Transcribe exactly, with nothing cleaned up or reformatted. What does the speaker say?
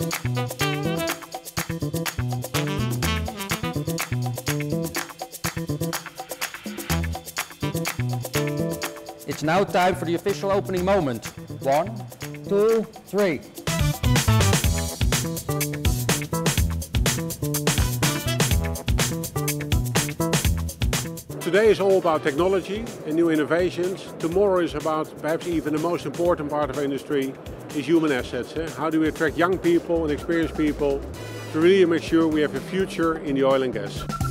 It's now time for the official opening moment. One, two, three. Today is all about technology and new innovations. Tomorrow is about perhaps even the most important part of our industry is human assets. Eh? How do we attract young people and experienced people to really make sure we have a future in the oil and gas?